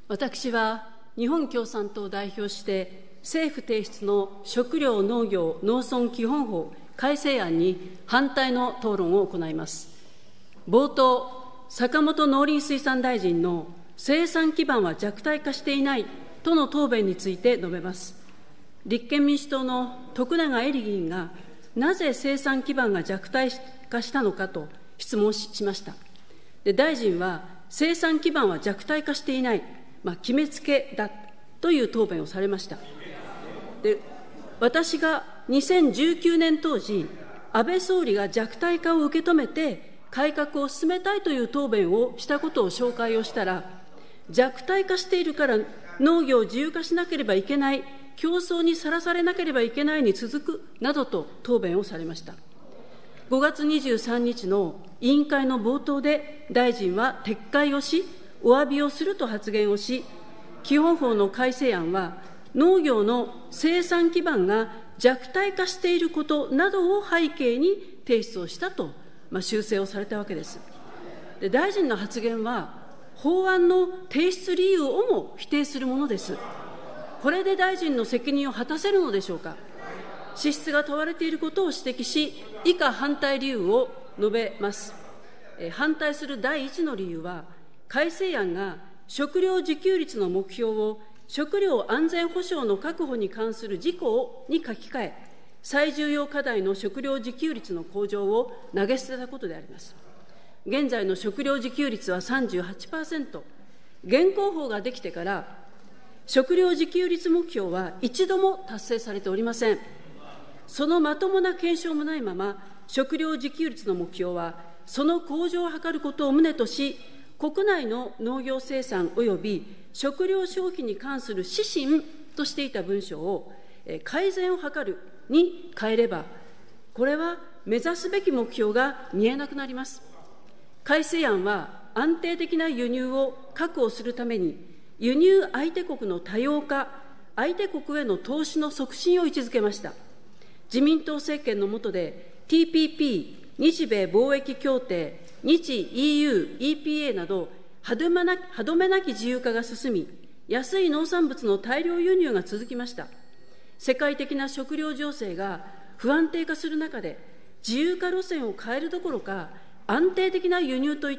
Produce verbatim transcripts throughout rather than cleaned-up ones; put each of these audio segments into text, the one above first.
私は日本共産党を代表して、政府提出の食料農業農村基本法改正案に反対の討論を行います。冒頭、坂本農林水産大臣の生産基盤は弱体化していないとの答弁について述べます。立憲民主党の徳永エリ議員が、なぜ生産基盤が弱体化したのかと質問しました。で、大臣は、生産基盤は弱体化していない、まあ、決めつけだという答弁をされました。で、私がにせんじゅうきゅうねん当時、安倍総理が弱体化を受け止めて、改革を進めたいという答弁をしたことを紹介をしたら、弱体化しているから農業を自由化しなければいけない、競争にさらされなければいけないに続くなどと答弁をされました。ごがつにじゅうさんにちの委員会の冒頭で、大臣は撤回をし、お詫びをすると発言をし、基本法の改正案は、農業の生産基盤が弱体化していることなどを背景に提出をしたと、まあ、修正をされたわけです。で、大臣の発言は、法案の提出理由をも否定するものです。これで大臣の責任を果たせるのでしょうか。資質が問われていることを指摘し、以下反対理由を述べます。え反対する第一の理由は、改正案が食料自給率の目標を食料安全保障の確保に関する事項に書き換え、最重要課題の食料自給率の向上を投げ捨てたことであります。現在の食料自給率は さんじゅうはちパーセント、現行法ができてから食料自給率目標は一度も達成されておりません。そのまともな検証もないまま、食料自給率の目標はその向上を図ることを旨とし、国内の農業生産及び食料消費に関する指針としていた文書を改善を図るに変えれば、これは目指すべき目標が見えなくなります。改正案は安定的な輸入を確保するために、輸入相手国の多様化、相手国への投資の促進を位置づけました。自民党政権の下で ティーピーピー、日米貿易協定、日 イーユー、イーピーエー など歯止めなき、歯止めなき自由化が進み、安い農産物の大量輸入が続きました。世界的な食料情勢が不安定化する中で、自由化路線を変えるどころか、安定的な輸入といって、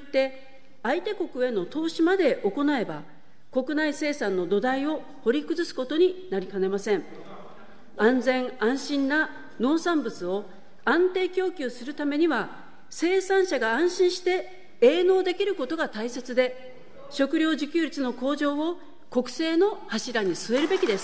相手国への投資まで行えば、国内生産の土台を掘り崩すことになりかねません。安全・安心な農産物を安定供給するためには、生産者が安心して営農できることが大切で、食料自給率の向上を国政の柱に据えるべきです。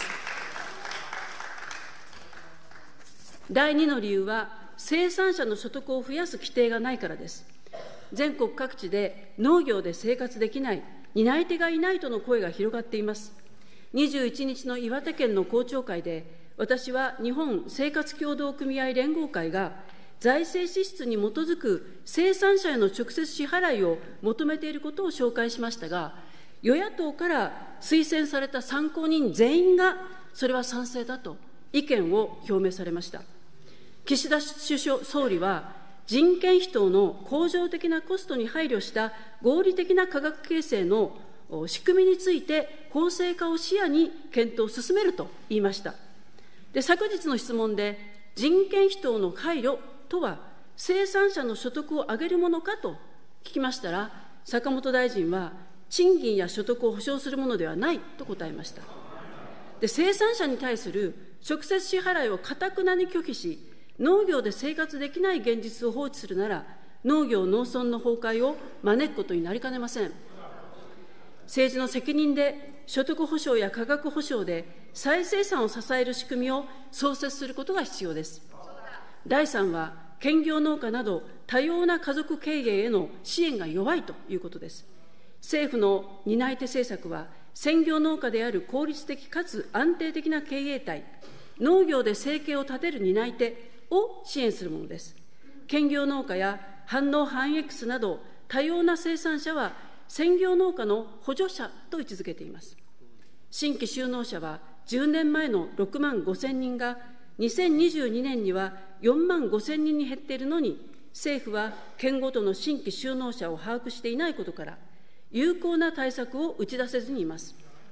だいにの理由は、生産者の所得を増やす規定がないからです。全国各地で農業で生活できない、担い手がいないとの声が広がっています。にじゅういちにちの岩手県の公聴会で、私は日本生活協同組合連合会が、財政支出に基づく生産者への直接支払いを求めていることを紹介しましたが、与野党から推薦された参考人全員が、それは賛成だと意見を表明されました。岸田首相総理は、人件費等の恒常的なコストに配慮した合理的な価格形成の仕組みについて、法制化を視野に検討を進めると言いました。で、昨日の質問で、人件費等の配慮とは、生産者の所得を上げるものかと聞きましたら、坂本大臣は、賃金や所得を保障するものではないと答えました。で、生産者に対する直接支払いを頑なに拒否し、農業で生活できない現実を放置するなら、農業・農村の崩壊を招くことになりかねません。政治の責任で、所得保障や価格保障で再生産を支える仕組みを創設することが必要です。だいさんは、兼業農家など多様な家族経営への支援が弱いということです。政府の担い手政策は、専業農家である効率的かつ安定的な経営体、農業で生計を立てる担い手を支援するものです。兼業農家や反農反 X など多様な生産者は、専業農家の補助者と位置づけています。新規就農者はじゅうねんまえのろくまんごせんにんがにせんにじゅうにねんにはよんまんごせんにんに減っているのに、政府は県ごとの新規就農者を把握していないことから、有効な対策を打ち出せずにいます。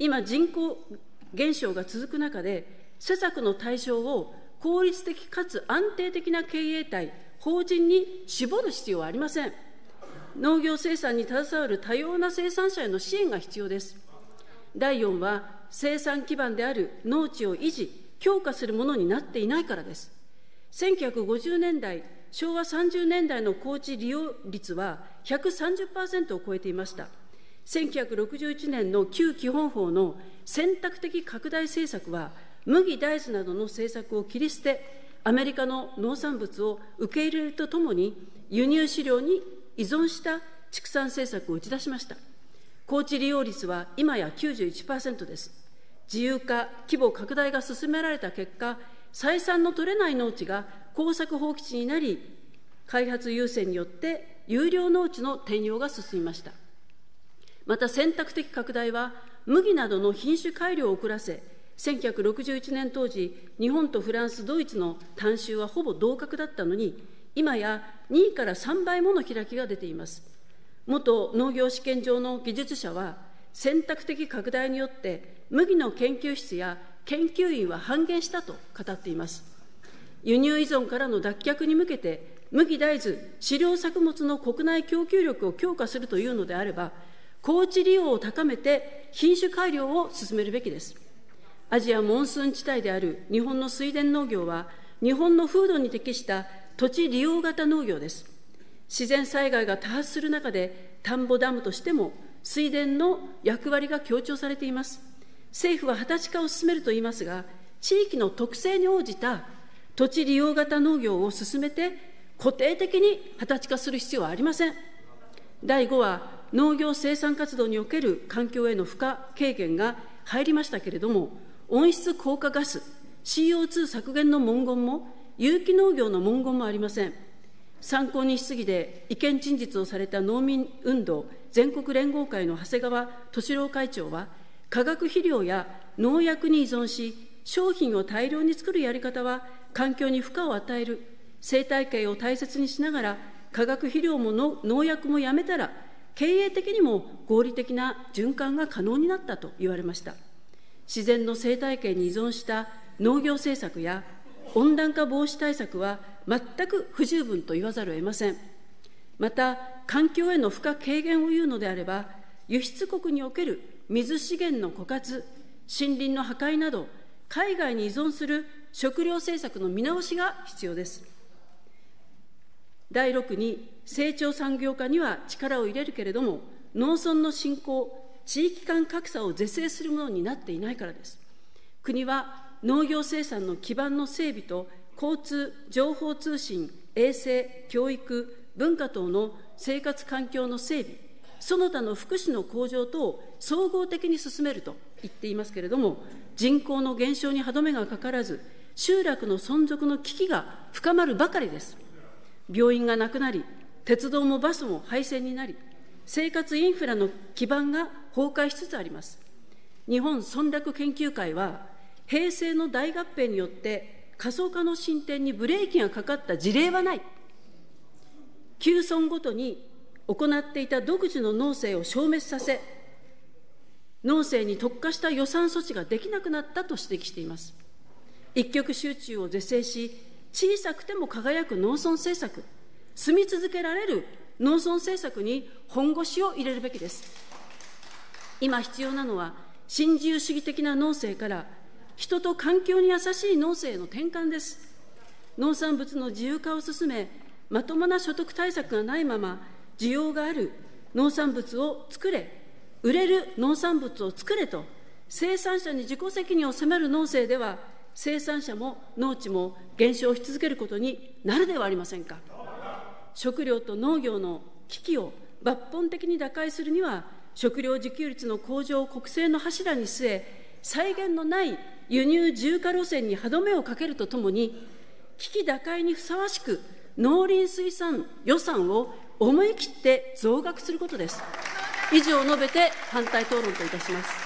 今、人口減少が続く中で、施策の対象を効率的かつ安定的な経営体、法人に絞る必要はありません。農業生産に携わる多様な生産者への支援が必要です。だいよんは、生産基盤である農地を維持、強化するものになっていないからです。せんきゅうひゃくごじゅうねんだい、しょうわさんじゅうねんだいの高地利用率は ひゃくさんじゅっパーセント を超えていました。せんきゅうひゃくろくじゅういちねんの旧基本法の選択的拡大政策は、麦大豆などの政策を切り捨て、アメリカの農産物を受け入れるとともに、輸入飼料に依存した畜産政策を打ち出しました。高地利用率は今や きゅうじゅういちパーセント です。自由化、規模拡大が進められた結果、採算の取れない農地が耕作放棄地になり、開発優先によって優良農地の転用が進みました。また選択的拡大は、麦などの品種改良を遅らせ、せんきゅうひゃくろくじゅういちねん当時、日本とフランス、ドイツの単収はほぼ同格だったのに、今やにいからさんばいもの開きが出ています。元農業試験場の技術者は、選択的拡大によって麦の研究室や研究員は半減したと語っています。輸入依存からの脱却に向けて、麦大豆、飼料作物の国内供給力を強化するというのであれば、高地利用を高めて品種改良を進めるべきです。アジアモンスーン地帯である日本の水田農業は、日本の風土に適した土地利用型農業です。自然災害が多発する中で、田んぼダムとしても水田の役割が強調されています。政府は畑地化を進めると言いますが、地域の特性に応じた土地利用型農業を進めて、固定的に畑地化する必要はありません。だいごは、農業生産活動における環境への負荷軽減が入りましたけれども、温室効果ガス、シーオーツー 削減の文言も、有機農業の文言もありません。参考に質疑で意見陳述をされた農民運動全国連合会の長谷川俊郎会長は、化学肥料や農薬に依存し、商品を大量に作るやり方は環境に負荷を与える、生態系を大切にしながら、化学肥料もの農薬もやめたら、経営的にも合理的な循環が可能になったと言われました。自然の生態系に依存した農業政策や温暖化防止対策は全く不十分と言わざるを得ません。また、環境への負荷軽減を言うのであれば、輸出国における水資源の枯渇、森林の破壊など、海外に依存する食料政策の見直しが必要です。だいろくに、成長産業化には力を入れるけれども、農村の振興、地域間格差を是正するものになっていないからです。国は農業生産の基盤の整備と、交通、情報通信、衛生、教育、文化等の生活環境の整備、その他の福祉の向上等を総合的に進めると言っていますけれども、人口の減少に歯止めがかからず、集落の存続の危機が深まるばかりです。病院がなくなり、鉄道もバスも廃線になり、生活インフラの基盤が崩壊しつつあります。日本村落研究会は、平成の大合併によって過疎化の進展にブレーキがかかった事例はない。旧村ごとに行っていた独自の農政を消滅させ、農政に特化した予算措置ができなくなったと指摘しています。一極集中を是正し、小さくても輝く農村政策、住み続けられる農村政策に本腰を入れるべきです。今必要なのは、新自由主義的な農政から人と環境に優しい農政への転換です。農産物の自由化を進め、まともな所得対策がないまま、需要がある農産物を作れ、売れる農産物を作れと、生産者に自己責任を迫る農政では、生産者も農地も減少し続けることになるではありませんか。食料と農業の危機を抜本的に打開するには、食料自給率の向上を国政の柱に据え、際限のない輸入自由化路線に歯止めをかけるとともに、危機打開にふさわしく農林水産予算を思い切って増額することです。以上を述べて反対討論といたします。